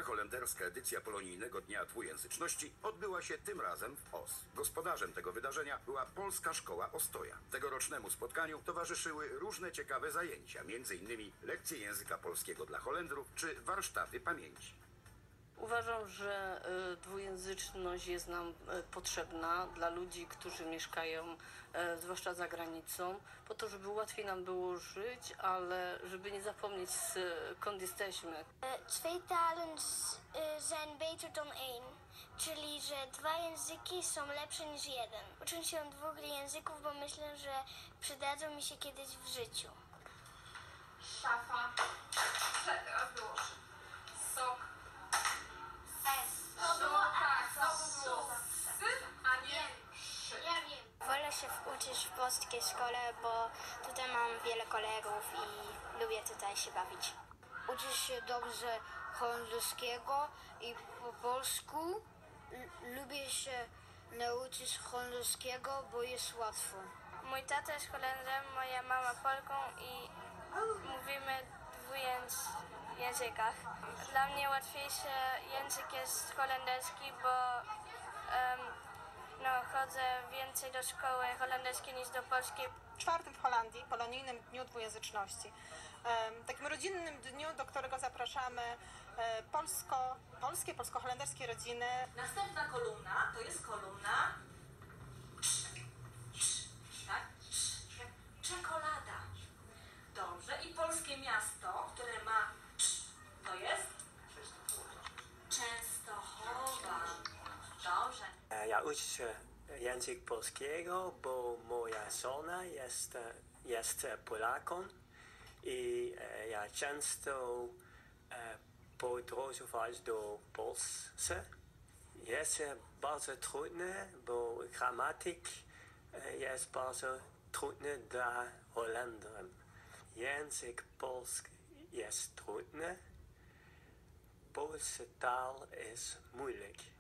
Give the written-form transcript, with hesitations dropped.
holenderska edycja polonijnego Dnia Dwujęzyczności odbyła się tym razem w Os. Gospodarzem tego wydarzenia była Polska Szkoła Ostoja. Tegorocznemu spotkaniu towarzyszyły różne ciekawe zajęcia, m.in. lekcje języka polskiego dla Holendrów czy warsztaty pamięci. Uważam, że dwujęzyczność jest nam potrzebna dla ludzi, którzy mieszkają zwłaszcza za granicą, po to, żeby łatwiej nam było żyć, ale żeby nie zapomnieć skąd jesteśmy. Twee talen zijn beter dan één, czyli że dwa języki są lepsze niż jeden. Uczę się dwóch języków, bo myślę, że przydadzą mi się kiedyś w życiu. Szafa. Teraz było sok. Tak, to było a nie szy. Ja wiem. Wolę się uczyć w polskiej szkole, bo tutaj mam wiele kolegów i lubię tutaj się bawić. Uczysz się dobrze holenderskiego i po polsku. Lubię się nauczyć holenderskiego, bo jest łatwo. Mój tata jest Holendrem, moja mama Polką i mówimy w językach. Dla mnie łatwiejszy język jest holenderski, bo chodzę więcej do szkoły holenderskiej niż do polskiej. W czwartym w Holandii, polonijnym Dniu Dwujęzyczności. Takim rodzinnym dniu, do którego zapraszamy polsko-holenderskie rodziny. Następna kolumna to jest kolumna tak? Czekolada. Dobrze. I polskie miasto, które ma to jest Częstochowa. Dobrze. Ja uczę się język polskiego, bo moja żona jest Polaką i ja często podróżować do Polski. Jest bardzo trudne, bo gramatyk jest bardzo trudny dla Holendrów. Język polski jest trudny, polska taal is moeilijk.